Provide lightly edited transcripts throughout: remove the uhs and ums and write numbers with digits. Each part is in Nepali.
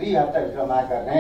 2 हप्ताभित्र माग गर्ने,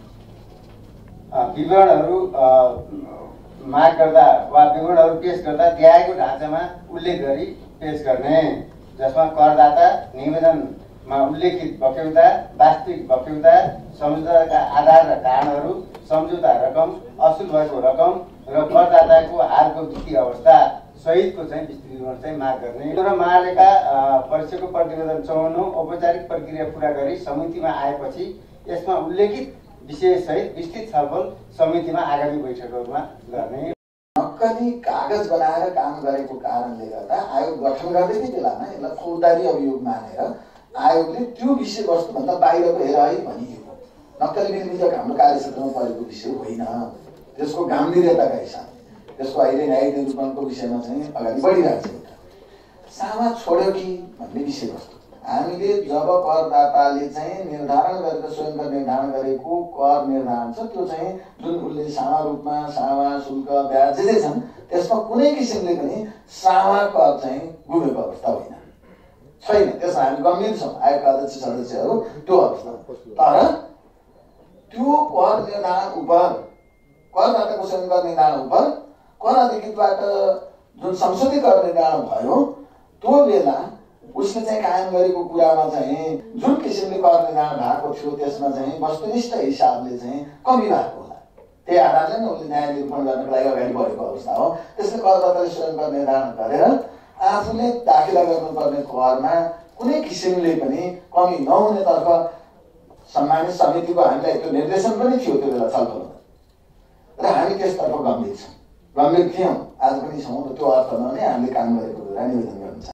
विवरणहरू माग गर्दा वा विवरणहरू पेश गर्दा दिएको ढाँचामा उल्लेख गरी पेश गर्ने, जसमा करदाता निवेदनमा उल्लेखित बक्यौता, वास्तविक बक्यौता, सम्झौताका आधार र कारणहरू, सम्झौता रकम, असुल भएको रकम र करदाताको हालको वित्तीय अवस्था सहितको चाहिँ विस्तृत विवरण चाहिँ माग गर्ने र महालेखा परीक्षकको प्रतिवेदन 54 औपचारिक प्रक्रिया पूरा गरी समितिमा आएपछि यसमा उल्लेखित विषयसहित विस्तृत छलफल समितिमा आगामी बैठकहरूमा गर्ने। नक्कली कागज बनाएर काम गरेको कारणले गर्दा आयोग गठन गर्दैकै बेलामा यसलाई फौजदारी अभियोग मानेर आयोगले त्यो विषयवस्तुभन्दा बाहिरको हेर है भनिएको। नक्कली विनियोजक हाम्रो कार्यक्षेत्रमा परेको विषय होइन, त्यसको गम्भीरताका हिसाबले त्यसको अहिले न्यायिक निरूपणको विषयमा चाहिँ अगाडि बढिरहेको छ। सामा छोड्यो कि भन्ने विषयवस्तु हामीले जब करदाताले चाहिँ निर्धारण गरेर स्वयं निर्धारण गरेको कर निर्धारण छ त्यो चाहिँ जुन उसले सामा रूपमा सामा शुल्क ब्याज जे छन् त्यसमा कुनै किसिमले पनि सामा कर चाहिँ गुमेको अवस्था होइन, छैन। त्यसमा हामी गम्भीर छौँ आयोगका अध्यक्ष सदस्यहरू त्यो अवस्था। तर त्यो कर निर्धारण उप करदाताको स्वयं कर निर्धारण उप कर अधिकृतबाट जुन संशोधित कर निर्धारण भयो त्यो बेला उसले चाहिँ कायम गरेको कुरामा चाहिँ जुन किसिमले कर निर्धारण भएको थियो त्यसमा चाहिँ वस्तुनिष्ठ हिसाबले चाहिँ कमी भएको होला। त्यही आधारले नै उसले न्याय निरूपण गर्नको लागि अगाडि बढेको अवस्था हो। त्यसले करदाताले स्वयं कर निर्धारण गरेर आफूले दाखिला गर्नुपर्ने करमा कुनै किसिमले पनि कमी नहुनेतर्फ सम्मानित समितिको हामीलाई त्यो निर्देशन पनि थियो त्यो बेला छलफलमा र हामी त्यसतर्फ गम्भीर थियौँ, आज पनि छौँ र त्यो अर्थमा नै हामीले काम गरेको कुरा निवेदन गर्न चाहन्छौँ।